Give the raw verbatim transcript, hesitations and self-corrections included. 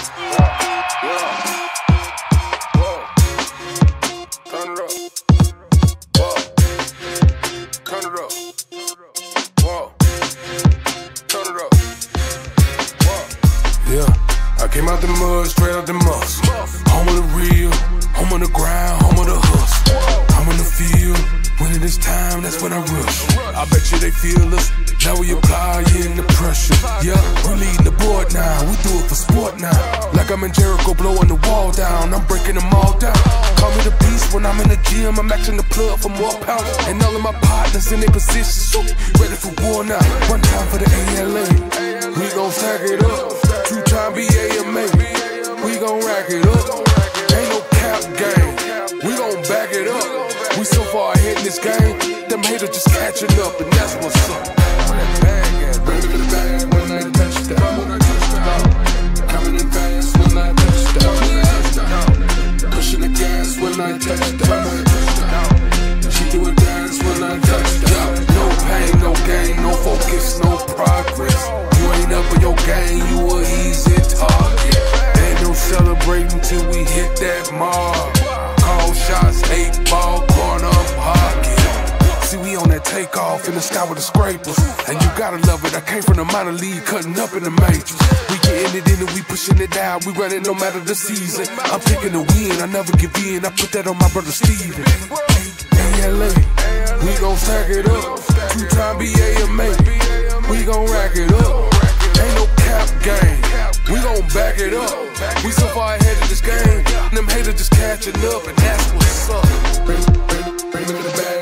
I came out the mud, straight out the muscle. Home of the real, home of the ground, home of the hustle. I'm in the field, when it is time, that's when I rush. I bet you they feel us, now we apply in the pressure. Yeah, we leading the board now, we do it for sport now. Like I'm in Jericho, blowing the wall down, I'm breaking them all down. Call me the beast when I'm in the gym, I'm matching the plug for more pounds. And all of my partners in their positions, so ready for war now. One time for the A L A, we gon' stack it up. Two-time B A M A, we gon' rack it up. Ain't no cap game, we gon' back it up. We so far ahead in this game, them haters just catching up, and that's what's up. Where that bag at? Bring it to the bag when I touch that. When I touch that. Coming in fast when I touch that. Pushing the gas when I touch that. She do a dance when I touch that. No pain, no gain, no focus, no progress. You ain't up in your game, you a easy target. Ain't no celebrating till we hit that mark. Call shots, eight ball, corner pocket. See, we on that takeoff in the sky with the scrapers. And you gotta love it, I came from the minor league, cutting up in the majors. We getting it in and we pushing it out, we running no matter the season. I'm picking the win, I never give in, I put that on my brother Steven. A L A, we gon' stack it up. Two-time B A M A, we gon' rack it up. Ain't no cap game, we gon' back it up. We so far ahead of this game, them haters just catching up, and that's what's up. Bring, bring, bring me to the bag.